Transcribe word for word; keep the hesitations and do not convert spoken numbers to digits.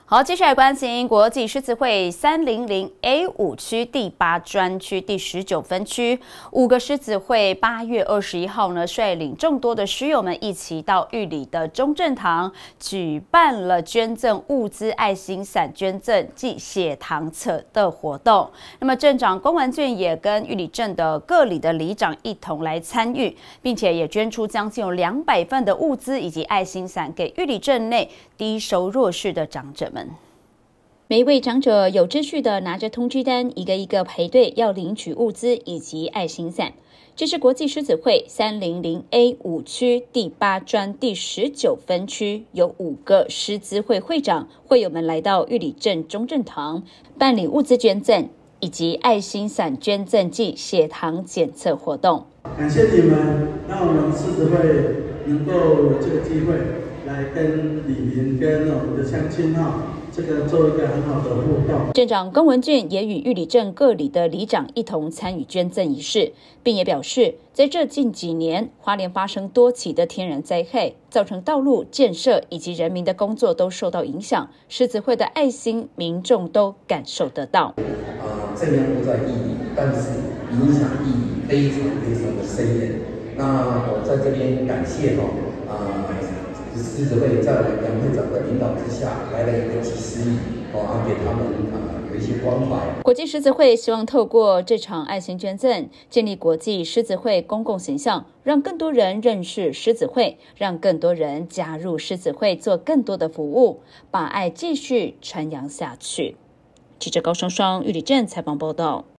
好，接下来关心国际狮子会三零零 A 五区第八专区第十九分区，五个狮子会八月二十一号呢，率领众多的狮友们一起到玉里的中正堂举办了捐赠物资、爱心伞捐赠暨血糖测的活动。那么镇长龚文俊也跟玉里镇的各里的里长一同来参与，并且也捐出将近有两百份的物资以及爱心伞给玉里镇内低收弱势的长者们。每一位长者有秩序的拿着通知单，一个一个排队要领取物资以及爱心伞。这是国际狮子会三零零 A 五区第八专第十九分区，有五个狮子会会长会友们来到玉里镇中正堂办理物资捐赠以及爱心伞捐赠暨血糖检测活动。 感谢你们，让我们狮子会能够有这个机会来跟里民、跟我们的乡亲哈。这个做一个很好的互动。 镇长龚文俊也与玉里镇各里的里长一同参与捐赠仪式，并也表示，在这近几年，花莲发生多起的天然灾害，造成道路建设以及人民的工作都受到影响。狮子会的爱心，民众都感受得到。 呃，这边不在意义，但是影响意义非常非常的深远。那我在这边感谢哦，呃。狮子会在杨会长的领导之下，来了一个几十亿，哦，啊，给他们啊有一些关怀。 国际狮子会希望透过这场爱心捐赠，建立国际狮子会公共形象，让更多人认识狮子会，让更多人加入狮子会，做更多的服务，把爱继续传扬下去。记者高双双玉里镇采访报道。